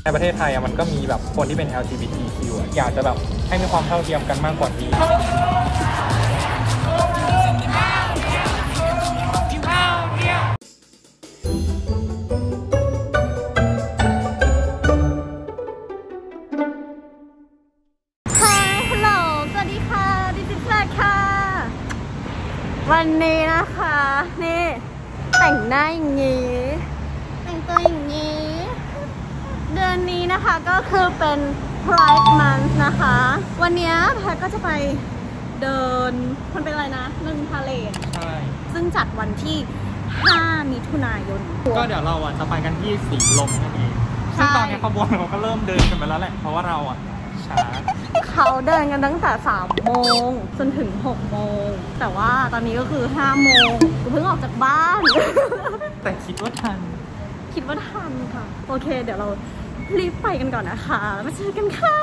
ในประเทศไทยมันก็มีแบบคนที่เป็น LGBTQ อยากจะแบบให้มีความเท่าเทียมกันมากกว่านี้วันนี้นะคะนี่แต่งหน้าอย่างนี้แต่งตัวอย่างนี้เดือนนี้นะคะก็คือเป็น Pride Month นะคะวันนี้แพทก็จะไปเดินมันเป็นอะไรนะเดินพาเลทใช่ซึ่งจัดวันที่5 มิถุนายนก็เดี๋ยวเราจะไปกันที่สีลมนั่นเองซึ่งตอนนี้ขบวนเราก็เริ่มเดินกันไปแล้วแหละเพราะว่าเราช้าเขาเดินกันตั้งแต่3 โมงจนถึง6 โมงแต่ว่าตอนนี้ก็คือ5 โมงเพิ่งออกจากบ้านแต่คิดว่าทันค่ะโอเคเดี๋ยวเรารีบไปกันก่อนนะคะมาเจอกันค่ะ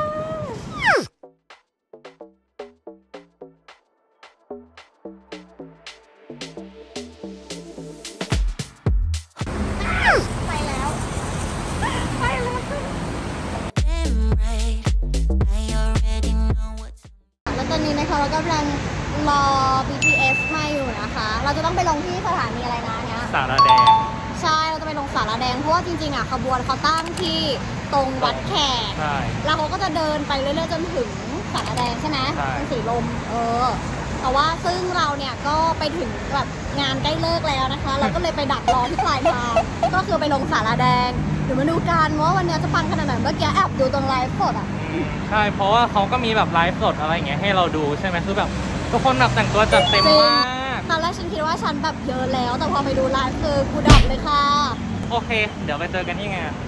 ตอนนี้นะคะเรากำลังรอ BTS มาอยู่นะคะเราจะต้องไปลงที่สถานีอะไรนะเนี่ยสารแดงใช่เราจะไปลงสารแดงเพราะว่าจริงๆขบวนเขาตั้งที่ตรงวัดแขกแล้วเขาก็จะเดินไปเรื่อยๆจนถึงสารแดงใช่ไหมตรงสีลมแต่ว่าซึ่งเราเนี่ยก็ไปถึงแบบงานใกล้เลิกแล้วนะคะเราก็เลยไปดักรอที่ปลายทางก็คือไปลงสารแดงเดี๋ยวมาดูกันว่าวันนี้จะปังขนาดไหนเมื่อกี้แอบดูตรงไลฟ์สดใช่เพราะว่าเขาก็มีแบบไลฟ์สดอะไรอย่างเงี้ยให้เราดูใช่ไหมคือแบบทุกคนแบบแต่งตัวจัดเต็มมากตอนแรกฉันคิดว่าฉันแบบเยอะแล้วแต่พอไปดูไลฟ์คือกูดับเลยค่ะโอเคเดี๋ยวไปเจอกันที่งาน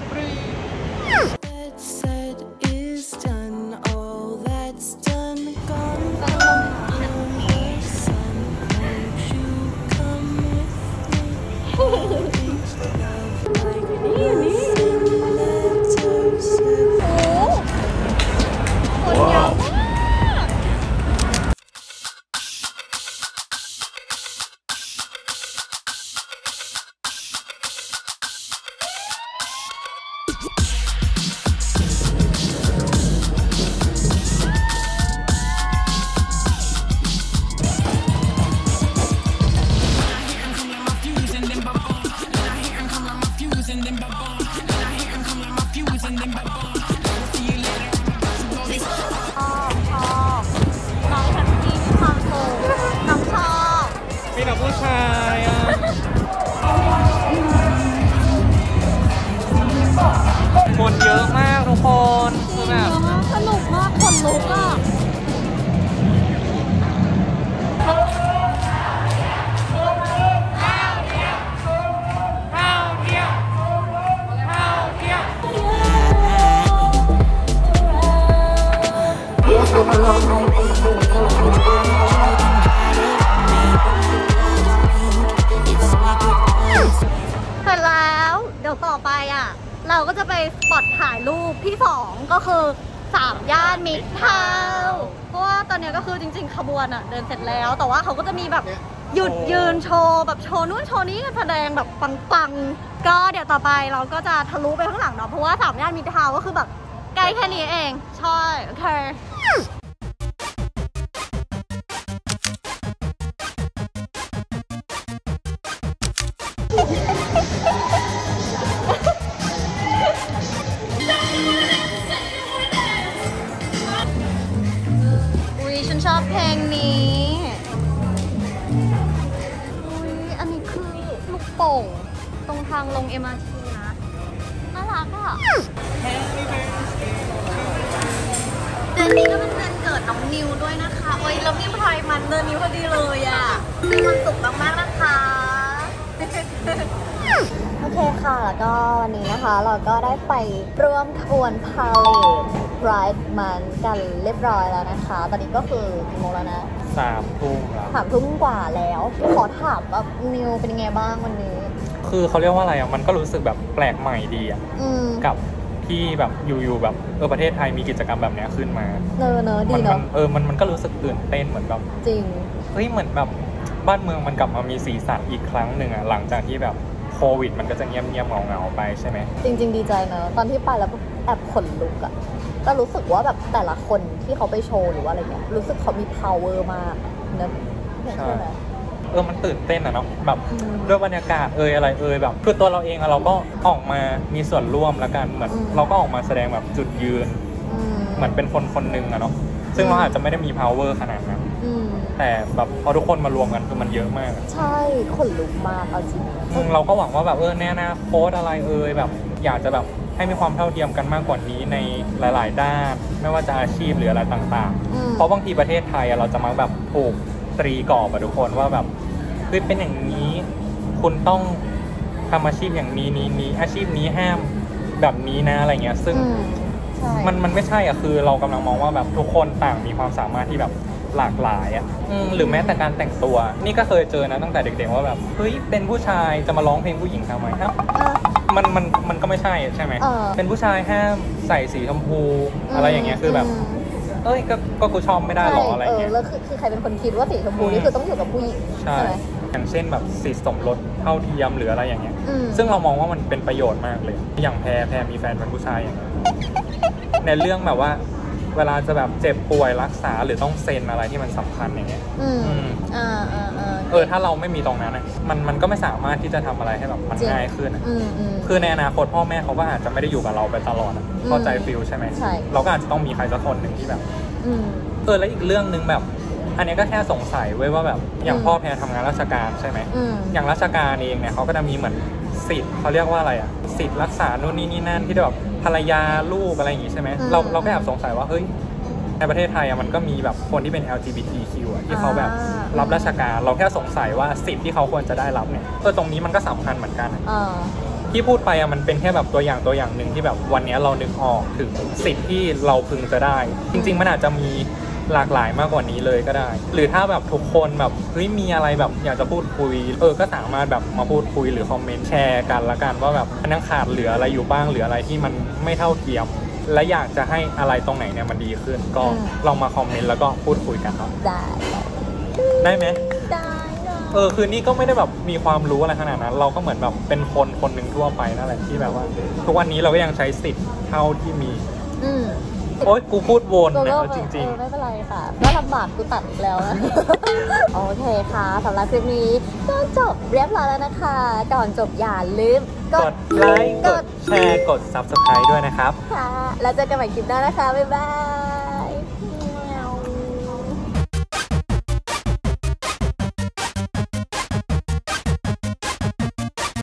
ผู้ชายคนเยอะมากทุกคนคือแบบสนุกมากคนลุกเสร็จแล้วเดี๋ยวต่อไปเราก็จะไปสปอตถ่ายรูปที่2ก็คือ3 ย่านมิตรทาวน์เพราะว่าตอนนี้ก็คือจริงๆขบวนเดินเสร็จแล้วแต่ว่าเขาก็จะมีแบบหยุดยืนโชว์แบบโชว์นู่นโชว์นี้กันแสดงแบบปังๆก็เดี๋ยวต่อไปเราก็จะทะลุไปข้างหลังเนาะเพราะว่า3 ย่านมิตรทาวน์ก็คือแบบใกล้แค่นี้เองใช่โอเคฉันชอบเพลงนี้อันนี้คือลูกโป่งตรงทางลง MRT นะน่ารักเดือนนี้ก็เป็นเดือนเกิดน้องนิวด้วยนะคะโอ้ยแล้วมีไพร์มันเดือนนี้พอดีเลยมีความสุขมากๆนะคะโอเคค่ะแล้วก็วันนี้นะคะเราก็ได้ไปร่วมขบวนพาเลท Pride Month กันเรียบร้อยแล้วนะคะตอนนี้ก็คือกี่โมงแล้วนะ 3 ทุ่มแล้ว 3 ทุ่มกว่าแล้วขอถามแบบนิวเป็นยังไงบ้างวันนี้คือเขาเรียกว่าอะไรมันก็รู้สึกแบบแปลกใหม่ดีกับที่แบบอยู่แบบประเทศไทยมีกิจกรรมแบบนี้ขึ้นมาเนอะดีเนอะมันก็รู้สึกตื่นเต้นเหมือนแบบจริงเหมือนแบบบ้านเมืองมันกลับมามีสีสันอีกครั้งหนึ่งหลังจากที่แบบโควิดมันก็จะเงียบเงาไปใช่ไหมจริงๆดีใจนะตอนที่ไปแล้วแอบขนลุกอะแต่รู้สึกว่าแบบแต่ละคนที่เขาไปโชว์หรือว่าอะไรเงี้ยรู้สึกเขามี power มากนะใช่ไหมมันตื่นเต้นอะเนาะแบบด้วยบรรยากาศอะไรแบบคือตัวเราเองเราก็ออกมามีส่วนร่วมแล้วกันเหมือนเราก็ออกมาแสดงแบบจุดยืนเหมือนเป็นคนหนึ่งอะเนาะซึ่งเราอาจจะไม่ได้มี power ขนาดนั้นแต่แบบพอทุกคนมารวมกันคือมันเยอะมากใช่ขนลุกมากเอาจริงเราก็หวังว่าแบบในอนาคตอะไรแบบอยากจะแบบให้มีความเท่าเทียมกันมากกว่านี้ในหลายๆด้านไม่ว่าจะอาชีพหรืออะไรต่างๆเพราะบางทีประเทศไทยเราจะมักแบบถูกตรีกรอบทุกคนว่าแบบคือเป็นอย่างนี้คุณต้องทำอาชีพอย่างนี้อาชีพนี้ห้ามแบบนี้นะอะไรเงี้ยซึ่งมันไม่ใช่คือเรากำลังมองว่าแบบทุกคนต่างมีความสามารถที่แบบหลากหลายหรือแม้แต่การแต่งตัวนี่ก็เคยเจอนะตั้งแต่เด็กๆว่าแบบเฮ้ยเป็นผู้ชายจะมาร้องเพลงผู้หญิงทำไมมันก็ไม่ใช่ใช่ไหมเป็นผู้ชายห้ามใส่สีชมพูอะไรอย่างเงี้ยคือแบบก็กูชอบไม่ได้หรออะไรเงี้ยแล้วคือใครเป็นคนคิดว่าสีชมพูนี่คือต้องอยู่กับผู้หญิงใช่ไหมอย่างเช่นแบบสิทธิสมรสเท่าเทียมหรืออะไรอย่างเงี้ยซึ่งเรามองว่ามันเป็นประโยชน์มากเลยอย่างแพรมีแฟนเป็นผู้ชายอย่างเงี้ยในเรื่องแบบว่าเวลาจะแบบเจ็บป่วยรักษาหรือต้องเซ็นอะไรที่มันสำคัญอย่างเงี้ยถ้าเราไม่มีตรงนั้นมันก็ไม่สามารถที่จะทำอะไรให้แบบมันง่ายขึ้นคือในอนาคตพ่อแม่เขาก็อาจจะไม่ได้อยู่กับเราไปตลอดเข้าใจฟิลใช่ไหมเราก็อาจจะต้องมีใครสักคนหนึ่งที่แบบแล้วอีกเรื่องนึงแบบอันนี้ก็แค่สงสัยไว้ว่าแบบอย่างพ่อแพรทำงานราชการใช่ไหมอย่างราชการเองเนี่ยเขาก็จะมีเหมือนสิทธิ์เขาเรียกว่าอะไรสิทธิ์รักษานู่นนี่นั่นที่แบบภรรยาลูกอะไรอย่างงี้ใช่ไหมเราก็แอบสงสัยว่าเฮ้ยในประเทศไทยมันก็มีแบบคนที่เป็น LGBTQ ที่เขาแบบรับราชการเราแค่สงสัยว่าสิทธิ์ที่เขาควรจะได้รับเนี่ยตรงนี้มันก็สำคัญเหมือนกันที่พูดไปมันเป็นแค่แบบตัวอย่างหนึ่งที่แบบวันนี้เรานึกออกถึงสิทธิ์ที่เราพึงจะได้จริงๆมันอาจจะมีหลากหลายมากกว่านี้เลยก็ได้หรือถ้าแบบทุกคนแบบเฮ้ยมีอะไรแบบอยากจะพูดคุยก็สามารถแบบมาพูดคุยหรือคอมเมนต์แชร์กันละกันว่าแบบมันยังขาดเหลืออะไรอยู่บ้างหรืออะไรที่มันไม่เท่าเทียมและอยากจะให้อะไรตรงไหนเนี่ยมันดีขึ้นก็ลองมาคอมเมนต์แล้วก็พูดคุยกันเนาะได้ไหมได้คือนี่ก็ไม่ได้แบบมีความรู้อะไรขนาดนั้นเราก็เหมือนแบบเป็นคนหนึ่งทั่วไปนั่นแหละที่แบบว่าทุกวันนี้เราก็ยังใช้สิทธิ์เท่าที่มีโอ๊ยกูพูดวนนะจริงๆไม่เป็นไรค่ะก็ลำบากกูตัดอีกแล้วนะโอเคค่ะสำหรับคลิปนี้ก็จบเรียบร้อยแล้วนะคะก่อนจบอย่าลืมกดไลค์กดแชร์กด Subscribe ด้วยนะครับค่ะแล้วเจอกันใหม่คลิปหน้านะคะบ๊ายบาย